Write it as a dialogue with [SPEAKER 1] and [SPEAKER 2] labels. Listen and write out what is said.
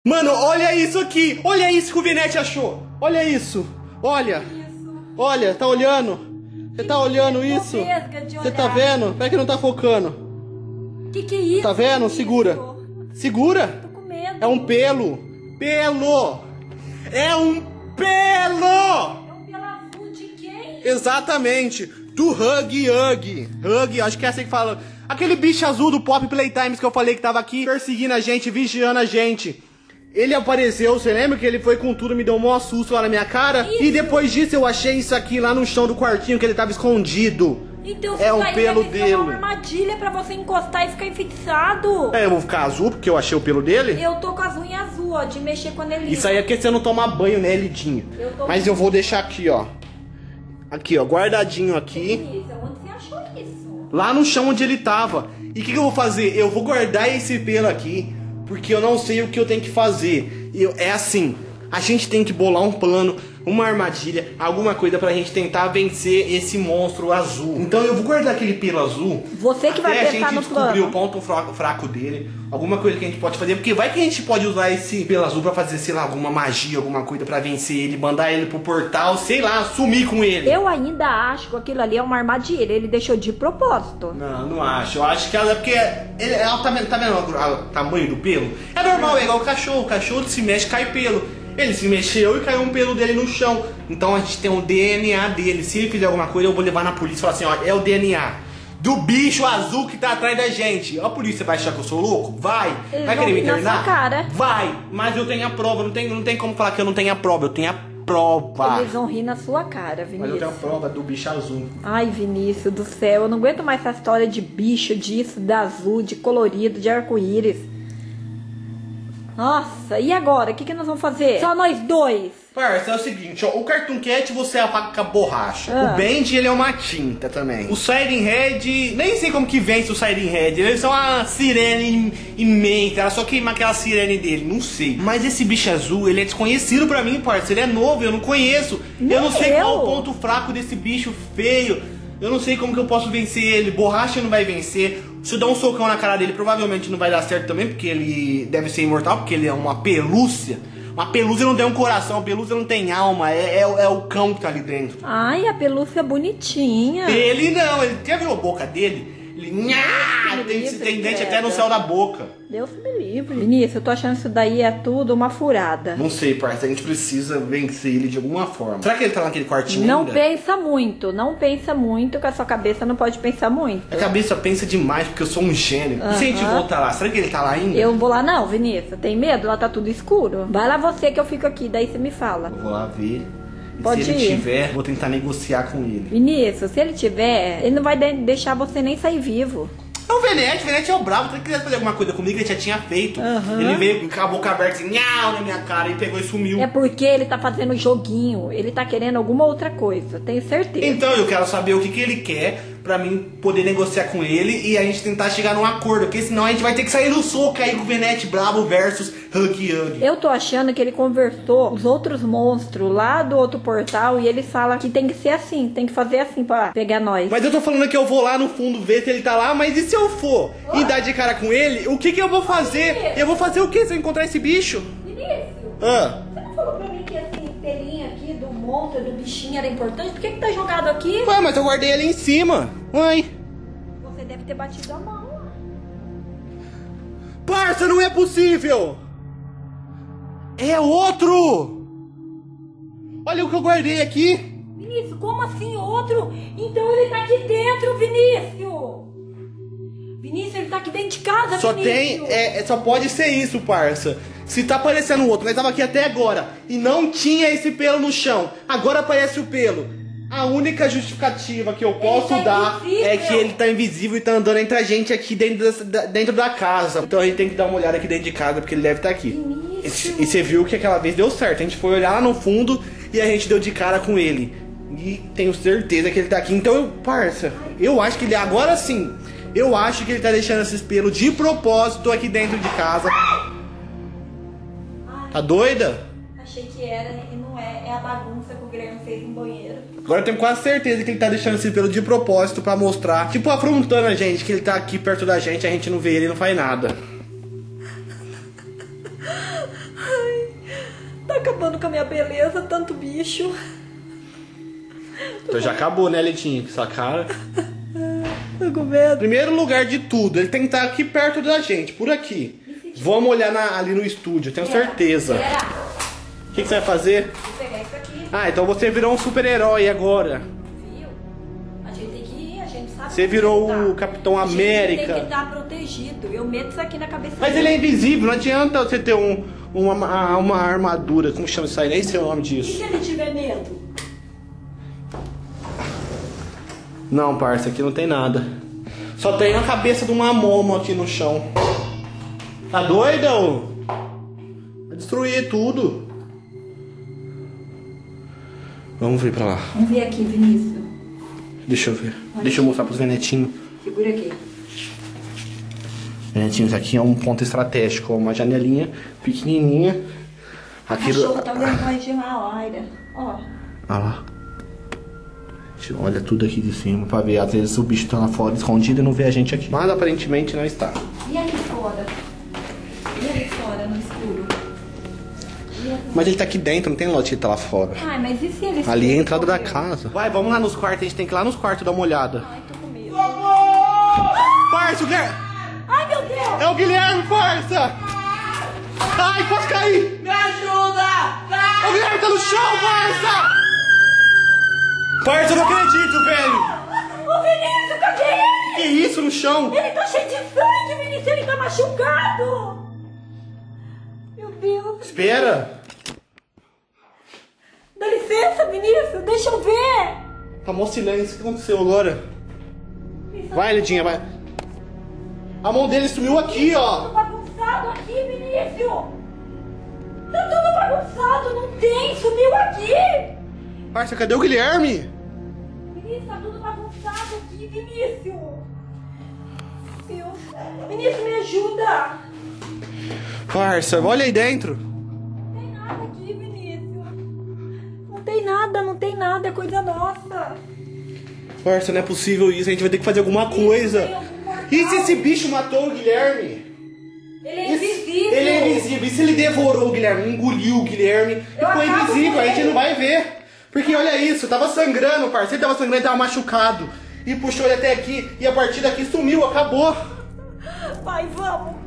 [SPEAKER 1] Mano, olha isso aqui. Olha isso que o Venete achou. Olha isso. Olha. Olha, tá olhando? Você tá olhando isso? Você tá vendo? Pera que não tá focando.
[SPEAKER 2] Que é isso?
[SPEAKER 1] Tá vendo? Segura. Segura.
[SPEAKER 2] Tô com medo.
[SPEAKER 1] É um pelo. Pelo. É um pelo.
[SPEAKER 2] É um pelo azul de quem?
[SPEAKER 1] Exatamente. Do Huggy Huggy. Huggy, acho que é assim que fala. Aquele bicho azul do Pop Playtimes que eu falei que tava aqui perseguindo a gente, vigiando a gente. Ele apareceu, você lembra que ele foi com tudo, me deu um maior susto lá na minha cara?
[SPEAKER 2] Isso.
[SPEAKER 1] E depois disso eu achei isso aqui lá no chão do quartinho que ele tava escondido.
[SPEAKER 2] Então
[SPEAKER 1] É um pelo
[SPEAKER 2] deve ser
[SPEAKER 1] dele.
[SPEAKER 2] uma armadilha pra você encostar e ficar enfixado.
[SPEAKER 1] É, eu vou ficar azul porque eu achei o pelo dele?
[SPEAKER 2] Eu tô com as unhas azul, ó, de mexer quando ele...
[SPEAKER 1] Isso aí é porque você não toma banho, né, Lidinho? Mas eu vou deixar aqui, ó. Aqui, ó, guardadinho aqui.
[SPEAKER 2] Isso, onde você achou isso?
[SPEAKER 1] Lá no chão onde ele tava. E o que eu vou fazer? Eu vou guardar esse pelo aqui, porque eu não sei o que eu tenho que fazer. É assim, a gente tem que bolar um plano, uma armadilha, alguma coisa pra gente tentar vencer esse monstro azul. Então eu vou guardar aquele pelo azul.
[SPEAKER 2] Você que vai pensar no plano.
[SPEAKER 1] Até a gente descobrir o ponto fraco dele, alguma coisa que a gente pode fazer, porque vai que a gente pode usar esse pelo azul pra fazer, sei lá, alguma magia, alguma coisa pra vencer ele, mandar ele pro portal, sei lá, sumir com ele.
[SPEAKER 2] Eu ainda acho que aquilo ali é uma armadilha, ele deixou de propósito.
[SPEAKER 1] Não, não acho. Eu acho que ela é porque ela tá vendo o tamanho do pelo? É normal, é igual o cachorro se mexe, cai pelo. Ele se mexeu e caiu um pelo dele no chão. Então a gente tem o DNA dele. Se ele fizer alguma coisa, eu vou levar na polícia e falar assim, ó, é o DNA do bicho azul que tá atrás da gente. A polícia vai achar que eu sou louco? Vai.
[SPEAKER 2] Eles
[SPEAKER 1] Vai
[SPEAKER 2] vão
[SPEAKER 1] querer me
[SPEAKER 2] rir na
[SPEAKER 1] internar?
[SPEAKER 2] sua cara.
[SPEAKER 1] Vai. Mas eu tenho a prova. Não tem como falar que eu não tenho a prova. Eu tenho a prova.
[SPEAKER 2] Eles vão rir na sua cara,
[SPEAKER 1] Mas eu tenho a
[SPEAKER 2] Vinícius.
[SPEAKER 1] prova do bicho azul.
[SPEAKER 2] Ai, Vinícius do céu, eu não aguento mais essa história de bicho, disso, de azul, de colorido, de arco-íris. Nossa, e agora? O que nós vamos fazer? Só nós dois.
[SPEAKER 1] Parça, é o seguinte, ó, o Cartoon Cat você apaga com a borracha.
[SPEAKER 2] Ah.
[SPEAKER 1] O Bendy, ele é uma tinta também. O Siren Head, nem sei como que vence o Siren Head. Ele é só uma sirene imensa, ela só queima aquela sirene dele, não sei. Mas esse bicho azul, ele é desconhecido pra mim, parça. Ele é novo, eu não conheço. Eu não sei qual o ponto fraco desse bicho feio. Eu não sei como que eu posso vencer ele. Borracha não vai vencer. Se eu dar um socão na cara dele, provavelmente não vai dar certo também, porque ele deve ser imortal, porque ele é uma pelúcia. Uma pelúcia não tem um coração, a pelúcia não tem alma, é o cão que tá ali dentro.
[SPEAKER 2] Ai, a pelúcia bonitinha.
[SPEAKER 1] Ele não, ele já viu a boca dele? Ele tem dente até no céu da boca.
[SPEAKER 2] Deus me livre. Vinícius, eu tô achando isso daí é tudo uma furada.
[SPEAKER 1] Não sei, parça, a gente precisa vencer ele de alguma forma. Será que ele tá naquele quartinho
[SPEAKER 2] Não
[SPEAKER 1] ainda?
[SPEAKER 2] pensa muito, não pensa muito, que a sua cabeça não pode pensar muito.
[SPEAKER 1] A cabeça pensa demais, porque eu sou um gênio. E se a gente voltar lá, será que ele tá lá ainda?
[SPEAKER 2] Eu não vou lá não, Vinícius. Tem medo? Lá tá tudo escuro. Vai lá você que eu fico aqui, daí você me fala.
[SPEAKER 1] Eu vou lá ver. E
[SPEAKER 2] Pode
[SPEAKER 1] se ele
[SPEAKER 2] ir.
[SPEAKER 1] tiver, vou tentar negociar com ele.
[SPEAKER 2] Vinícius, se ele tiver, ele não vai deixar você nem sair vivo.
[SPEAKER 1] É o Venete é o bravo. Se ele quisesse fazer alguma coisa comigo, ele já tinha feito. Ele veio com a boca aberta assim, nhau, na minha cara, e pegou e sumiu.
[SPEAKER 2] É porque ele tá fazendo joguinho, ele tá querendo alguma outra coisa, tenho certeza.
[SPEAKER 1] Então eu quero saber o que ele quer pra mim poder negociar com ele e a gente tentar chegar num acordo, porque senão a gente vai ter que sair no soco aí com o Venete bravo versus Huggy Huggy.
[SPEAKER 2] Eu tô achando que ele conversou os outros monstros lá do outro portal e ele fala que tem que ser assim, tem que fazer assim pra pegar nós.
[SPEAKER 1] Mas eu tô falando que eu vou lá no fundo ver se ele tá lá, mas e se eu for e dar de cara com ele, o que eu vou fazer? Eu vou fazer o que se eu encontrar esse bicho?
[SPEAKER 2] Vinícius,
[SPEAKER 1] Ah.
[SPEAKER 2] você não falou pra mim que esse pelinho aqui do monstro, do bichinho era importante? Por que tá jogado aqui?
[SPEAKER 1] Ué, mas eu guardei ele em cima. Uai.
[SPEAKER 2] Você deve ter batido a mão.
[SPEAKER 1] Parça, não é possível! É outro! Olha o que eu guardei aqui!
[SPEAKER 2] Vinícius, como assim outro? Então ele tá aqui dentro, Vinícius! Vinícius, ele tá aqui dentro de casa,
[SPEAKER 1] Só
[SPEAKER 2] Vinícius!
[SPEAKER 1] só pode ser isso, parça. Se tá aparecendo outro, nós tava aqui até agora e não tinha esse pelo no chão. Agora aparece o pelo. A única justificativa que eu posso
[SPEAKER 2] tá
[SPEAKER 1] dar
[SPEAKER 2] invisível.
[SPEAKER 1] é que ele tá invisível e tá andando entre a gente aqui dentro da casa. Então a gente tem que dar uma olhada aqui dentro de casa, porque ele deve estar aqui. E você viu que aquela vez deu certo. A gente foi olhar lá no fundo e a gente deu de cara com ele. E tenho certeza que ele tá aqui. Então, parça, eu acho que ele agora sim. Eu acho que ele tá deixando esses pelos de propósito aqui dentro de casa. Tá doida?
[SPEAKER 2] Achei que era e não é. É a bagunça que o Guilherme fez no banheiro.
[SPEAKER 1] Agora eu tenho quase certeza que ele tá deixando esse pelo de propósito pra mostrar, tipo, afrontando a gente, que ele tá aqui perto da gente, a gente não vê ele e não faz nada.
[SPEAKER 2] acabando com a minha beleza, tanto bicho.
[SPEAKER 1] Então já acabou, né, Letinho? Com essa cara.
[SPEAKER 2] Tô com medo.
[SPEAKER 1] Primeiro lugar de tudo, ele tem que estar aqui perto da gente, por aqui. Vamos olhar ali no estúdio, eu tenho certeza. O que você vai fazer?
[SPEAKER 2] Vou pegar isso aqui.
[SPEAKER 1] Ah, então você virou um super-herói agora.
[SPEAKER 2] Viu? A gente tem que ir, a gente sabe.
[SPEAKER 1] Você virou o Capitão América.
[SPEAKER 2] Tem que estar protegido. Eu meto isso aqui na cabeça
[SPEAKER 1] Mas
[SPEAKER 2] dele.
[SPEAKER 1] ele é invisível, não adianta você ter uma armadura. Como chama isso aí? Nem sei o nome
[SPEAKER 2] E
[SPEAKER 1] disso.
[SPEAKER 2] se ele tiver medo?
[SPEAKER 1] Não, parça, aqui não tem nada. Só tem uma cabeça de uma momo aqui no chão. Tá doida, ô? Vai destruir tudo. Vamos vir pra lá.
[SPEAKER 2] Vamos ver aqui, Vinícius.
[SPEAKER 1] Deixa eu ver. Deixa eu mostrar pros venetinhos.
[SPEAKER 2] Segura aqui.
[SPEAKER 1] Venetinhos, aqui é um ponto estratégico. Uma janelinha pequenininha.
[SPEAKER 2] O
[SPEAKER 1] Aqui
[SPEAKER 2] cachorro tá olhando pra gente uma hora. Ó.
[SPEAKER 1] Olha lá. Olha tudo aqui de cima pra ver. Às vezes o bicho tá lá fora escondido e não vê a gente aqui. Mas aparentemente não está.
[SPEAKER 2] E ali fora? E ali fora, no escuro?
[SPEAKER 1] Mas ele tá aqui dentro, não tem lote tá lá fora.
[SPEAKER 2] Ai, mas e se ele...
[SPEAKER 1] Ali é a entrada da casa. Vai, vamos lá nos quartos. A gente tem que ir lá nos quartos dar uma olhada.
[SPEAKER 2] Ai, tô com medo.
[SPEAKER 1] Parça, o Guilherme!
[SPEAKER 2] Ai, meu Deus!
[SPEAKER 1] É o Guilherme, parça! Ai, posso cair!
[SPEAKER 3] Me ajuda!
[SPEAKER 1] O Guilherme tá no chão, parça! Parça, eu não acredito, velho!
[SPEAKER 2] Ô, Vinícius, cadê ele?
[SPEAKER 1] Que isso no chão?
[SPEAKER 2] Ele tá cheio de sangue, Vinícius, ele tá machucado! Meu Deus!
[SPEAKER 1] Espera!
[SPEAKER 2] Dá licença, Vinícius, deixa eu ver!
[SPEAKER 1] Tá mó silêncio, o que aconteceu agora? Vai, Lidinha, vai. A mão dele sumiu aqui, ó.
[SPEAKER 2] Tudo bagunçado aqui, Vinícius! Tá tudo bagunçado, não tem, sumiu aqui!
[SPEAKER 1] Parça, cadê o Guilherme?
[SPEAKER 2] Vinícius, tá tudo bagunçado aqui, Vinícius! Deus. Vinícius, me ajuda!
[SPEAKER 1] Parça, olha aí dentro.
[SPEAKER 2] Não tem nada aqui, Vinícius. Não tem nada, é coisa nossa.
[SPEAKER 1] Parça, não é possível isso, a gente vai ter que fazer alguma coisa.
[SPEAKER 2] Tem algum portal.
[SPEAKER 1] E se esse bicho matou o Guilherme?
[SPEAKER 2] Ele é invisível.
[SPEAKER 1] Ele é invisível. E se ele devorou o Guilherme, engoliu o Guilherme,
[SPEAKER 2] Eu
[SPEAKER 1] ficou
[SPEAKER 2] acabo
[SPEAKER 1] invisível,
[SPEAKER 2] com
[SPEAKER 1] a gente
[SPEAKER 2] ele.
[SPEAKER 1] não vai ver. Porque olha isso, tava sangrando, parceiro, tava sangrando, ele tava machucado. E puxou ele até aqui, e a partir daqui sumiu, acabou.
[SPEAKER 2] Pai, vamos.